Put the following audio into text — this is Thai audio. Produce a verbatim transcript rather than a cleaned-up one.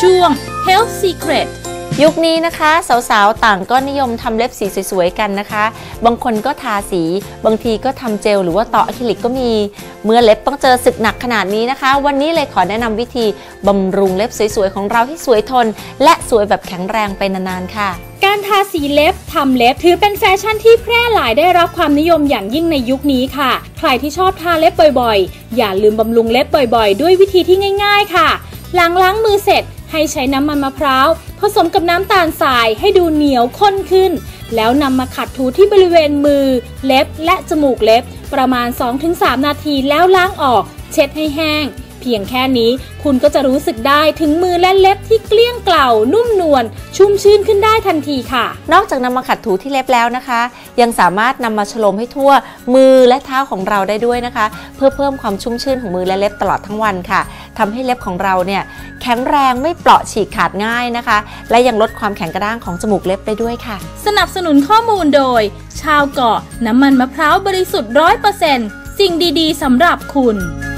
ช่วง Health Secret ยุคนี้นะคะสาวๆต่างก็นิยมทำเล็บสีสวยๆกันนะคะบางคนก็ทาสีบางทีก็ทำเจลหรือว่าต่ออะคริลิกก็มีเมื่อเล็บต้องเจอศึกหนักขนาดนี้นะคะวันนี้เลยขอแนะนำวิธีบำรุงเล็บสวยๆของเราให้สวยทนและสวยแบบแข็งแรงไปนานๆค่ะการทาสีเล็บทำเล็บถือเป็นแฟชั่นที่แพร่หลายได้รับความนิยมอย่างยิ่งในยุคนี้ค่ะใครที่ชอบทาเล็บบ่อยๆอย่าลืมบำรุงเล็บบ่อยๆด้วยวิธีที่ง่ายๆค่ะหลังล้างมือเสร็จให้ใช้น้ำมันมะพร้าวผสมกับน้ำตาลทรายให้ดูเหนียวข้นขึ้นแล้วนำมาขัดถูที่บริเวณมือเล็บและจมูกเล็บประมาณ สองถึงสาม นาทีแล้วล้างออกเช็ดให้แห้งเพียงแค่นี้คุณก็จะรู้สึกได้ถึงมือและเล็บที่เกลี้ยงเกล่านุ่มนวลชุ่มชื่นขึ้นได้ทันทีค่ะนอกจากนำมาขัดถูที่เล็บแล้วนะคะยังสามารถนำมาฉโลมให้ทั่วมือและเท้าของเราได้ด้วยนะคะเพื่อเพิ่มความชุ่มชื่นของมือและเล็บตลอดทั้งวันค่ะทำให้เล็บของเราเนี่ยแข็งแรงไม่เปราะฉีกขาดง่ายนะคะและยังลดความแข็งกระด้างของจมูกเล็บได้ด้วยค่ะสนับสนุนข้อมูลโดยชาวเกาะน้ำมันมะพร้าวบริสุทธิ์ ร้อยเปอร์เซ็นต์ สิ่งดีๆสำหรับคุณ